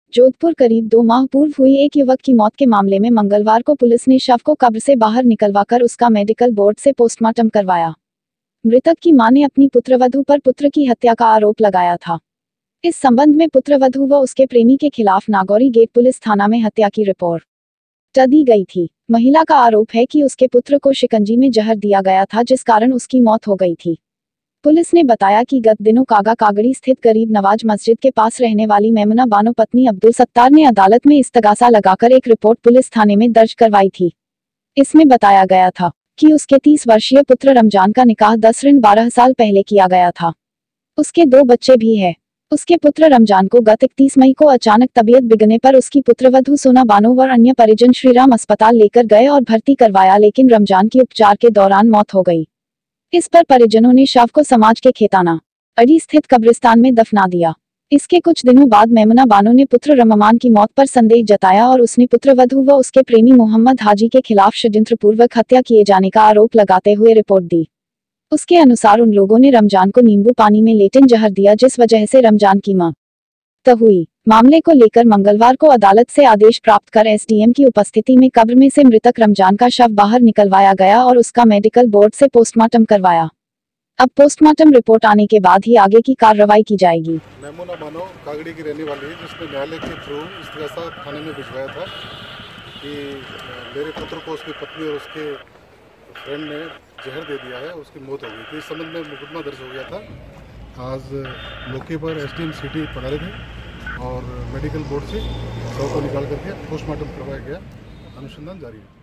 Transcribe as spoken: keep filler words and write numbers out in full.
जोधपुर करीब दो माह पूर्व हुई एक युवक की मौत के मामले में मंगलवार को पुलिस ने शव को कब्र से बाहर निकलवाकर उसका मेडिकल बोर्ड से पोस्टमार्टम करवाया। मृतक की मां ने अपनी पुत्रवधू पर पुत्र की हत्या का आरोप लगाया था। इस संबंध में पुत्रवधू व उसके प्रेमी के खिलाफ नागौरी गेट पुलिस थाना में हत्या की रिपोर्ट दी गई थी। महिला का आरोप है कि उसके पुत्र को शिकंजी में जहर दिया गया था, जिस कारण उसकी मौत हो गई थी। पुलिस ने बताया कि गत दिनों कागा कागड़ी स्थित गरीब नवाज मस्जिद के पास रहने वाली मेमुना बानो पत्नी अब्दुल सत्तार ने अदालत में इस्तगासा लगाकर एक रिपोर्ट पुलिस थाने में दर्ज करवाई थी। इसमें बताया गया था कि उसके तीस वर्षीय पुत्र रमजान का निकाह दस ऋण बारह साल पहले किया गया था। उसके दो बच्चे भी हैं। उसके पुत्र रमजान को गत इकतीस मई को अचानक तबीयत बिगड़ने पर उसकी पुत्रवधू सोना बानो व अन्य परिजन श्रीराम अस्पताल लेकर गए और भर्ती करवाया, लेकिन रमजान की उपचार के दौरान मौत हो गई। इस पर परिजनों ने शव को समाज के खेताना अड़ी स्थित कब्रिस्तान में दफना दिया। इसके कुछ दिनों बाद मेमुना बानो ने पुत्र रममान की मौत पर संदेह जताया और उसने पुत्रवधू व उसके प्रेमी मोहम्मद हाजी के खिलाफ षड्यंत्रपूर्वक हत्या किए जाने का आरोप लगाते हुए रिपोर्ट दी। उसके अनुसार उन लोगों ने रमजान को नींबू पानी में लेटिन जहर दिया, जिस वजह से रमजान की मौत हुई। मामले को लेकर मंगलवार को अदालत से आदेश प्राप्त कर एसडीएम की उपस्थिति में कब्र में से मृतक रमजान का शव बाहर निकलवाया गया और उसका मेडिकल बोर्ड से पोस्टमार्टम करवाया। अब पोस्टमार्टम रिपोर्ट आने के बाद ही आगे की कार्रवाई की जाएगी। मेमुना बानो कागड़ी की रहने वाली है, जिसने न्यायालय के थ्रू इस्तगासा थाने में भिजवाया था कि मेरे पुत्र को उसकी पत्नी और उसके फ्रेंड ने जहर दे दिया है, उसकी मौत हो गई थी। इस संबंध में मुकदमा दर्ज हो गया था। आज मौके पर एसडीएम सिटी पधारे थे और मेडिकल बोर्ड से शव को निकाल करके पोस्टमार्टम करवाया गया। अनुसंधान जारी है।